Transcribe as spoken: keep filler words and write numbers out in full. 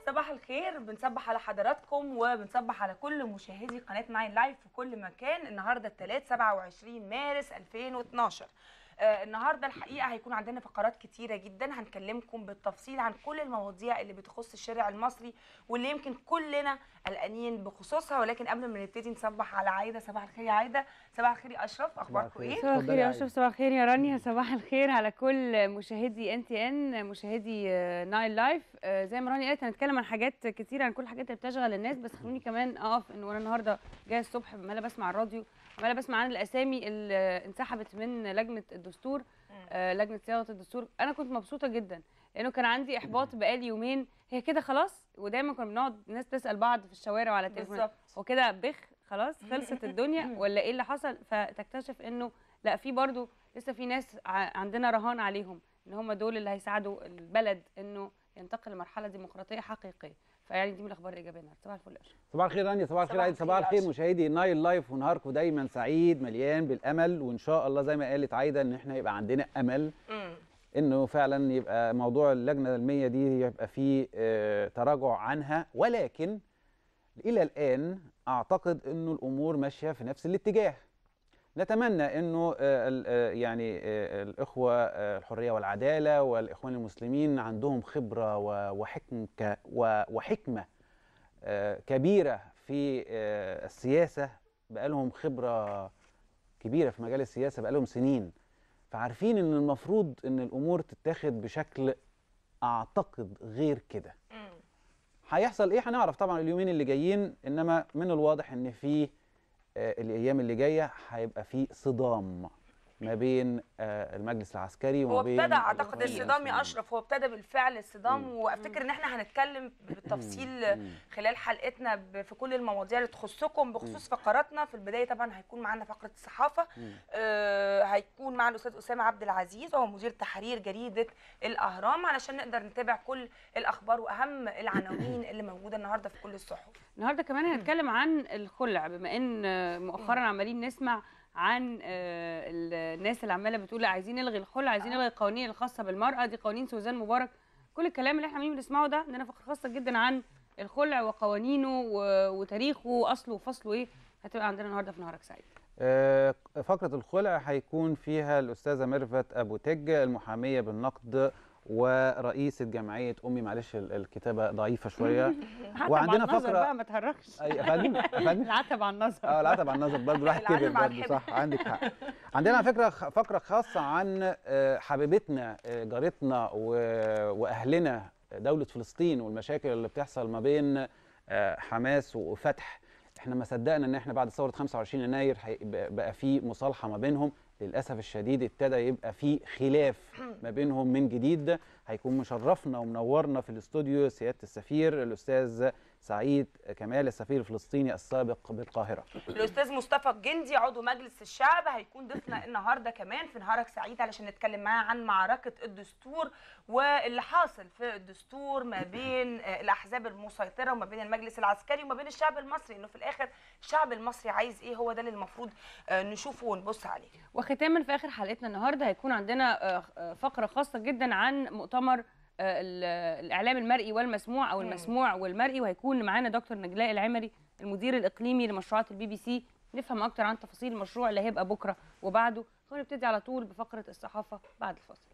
صباح الخير، بنصبح على حضراتكم وبنصبح على كل مشاهدي قناه ناين لايف في كل مكان. النهارده الثلاث سبعة وعشرين مارس ألفين واثناشر. آه النهارده الحقيقه هيكون عندنا فقرات كتيره جدا، هنكلمكم بالتفصيل عن كل المواضيع اللي بتخص الشارع المصري واللي يمكن كلنا قلقانين بخصوصها. ولكن قبل ما نبتدي نصبح على عايده. صباح الخير يا عايده. صباح الخير يا اشرف، اخباركم ايه؟ صباح الخير يا اشرف، صباح الخير يا رانيا، صباح الخير على كل مشاهدي ان تي ان، مشاهدي ناين لايف. زي ما رانيا قالت هنتكلم عن حاجات كتير، عن كل الحاجات اللي بتشغل الناس، بس خلوني كمان اقف ان وانا النهارده جايه الصبح عماله بسمع الراديو، عماله بسمع عن الاسامي اللي انسحبت من لجنه الدستور، لجنه صياغه الدستور. انا كنت مبسوطه جدا لانه كان عندي احباط بقالي يومين، هي كده خلاص؟ ودايما كنا بنقعد الناس تسال بعض في الشوارع وعلى التليفون، هو كده بخ خلاص خلصت الدنيا ولا ايه اللي حصل؟ فتكتشف انه لا، في برضو لسه في ناس عندنا رهان عليهم ان هم دول اللي هيساعدوا البلد انه ينتقل لمرحله ديمقراطيه حقيقيه. فيعني دي من الاخبار الايجابيه النهارده. صباح الفل. صباح الخير رانيا، صباح الخير عايده، صباح الخير مشاهدي ناين لايف، ونهاركم دايما سعيد مليان بالامل، وان شاء الله زي ما قالت عايده ان احنا يبقى عندنا امل انه فعلا يبقى موضوع اللجنه المية دي يبقى فيه اه تراجع عنها. ولكن الى الان اعتقد انه الامور ماشيه في نفس الاتجاه. نتمنى انه اه يعني اه الاخوه اه الحريه والعداله والاخوان المسلمين عندهم خبره وحكمه وحكمه اه كبيره في اه السياسه، بقالهم خبره كبيره في مجال السياسه، بقالهم سنين، فعارفين ان المفروض ان الامور تتاخد بشكل اعتقد غير كده. هيحصل ايه هنعرف طبعا اليومين اللي جايين، انما من الواضح ان في آه الايام اللي جايه هيبقى في صدام ما بين آه المجلس العسكري وما بين هو ابتدى اعتقد الصدام يا اشرف، هو ابتدى بالفعل الصدام، وافتكر ان احنا هنتكلم بالتفصيل خلال حلقتنا في كل المواضيع اللي تخصكم بخصوص فقراتنا. في البدايه طبعا هيكون معانا فقره الصحافه، آه هيكون معنا الاستاذ اسامه عبد العزيز وهو مدير تحرير جريده الاهرام، علشان نقدر نتابع كل الاخبار واهم العناوين اللي موجوده النهارده في كل الصحف. النهارده كمان هنتكلم عن الخلع، بما ان مؤخرا عمالين نسمع عن الناس اللي عماله بتقول عايزين نلغي الخلع، عايزين نلغي القوانين الخاصه بالمراه، دي قوانين سوزان مبارك. كل الكلام اللي احنا عمالين بنسمعه ده، عندنا فقره خاصه جدا عن الخلع وقوانينه وتاريخه واصله وفصله ايه، هتبقى عندنا النهارده في نهارك سعيد. فقره الخلع هيكون فيها الاستاذه ميرفت ابو تج، المحاميه بالنقد ورئيسه جمعيه امي، معلش الكتابه ضعيفه شويه. وعندنا فقره بقى ما تهرخش. اي يا فندم، العتب على النظر. اه العتب على النظر برضه، الواحد كبر برضه، صح عندك حق. عندنا فكره فقره خاصه عن حبيبتنا جارتنا واهلنا دوله فلسطين والمشاكل اللي بتحصل ما بين حماس وفتح. احنا ما صدقنا ان احنا بعد ثوره خمسة وعشرين يناير بقى في مصالحه ما بينهم، للاسف الشديد ابتدى يبقى في خلاف ما بينهم من جديد. هيكون مشرفنا ومنورنا في الاستوديو سياده السفير الاستاذ سعيد كمال، السفير الفلسطيني السابق بالقاهره. الاستاذ مصطفى الجندي عضو مجلس الشعب هيكون ضيفنا النهارده كمان في نهارك سعيد، علشان نتكلم معاه عن معركه الدستور واللي حاصل في الدستور ما بين الاحزاب المسيطره وما بين المجلس العسكري وما بين الشعب المصري، انه في الاخر الشعب المصري عايز ايه، هو ده اللي المفروض نشوفه ونبص عليه. وختاما في اخر حلقتنا النهارده هيكون عندنا فقره خاصه جدا عن مؤتمر الاعلام المرئي والمسموع، او المسموع والمرئي، وهيكون معانا دكتور نجلاء العمري المدير الاقليمي لمشروعات البي بي سي، نفهم اكتر عن تفاصيل المشروع اللي هيبقى بكره وبعده. خلينا نبتدي على طول بفقره الصحافه بعد الفاصل.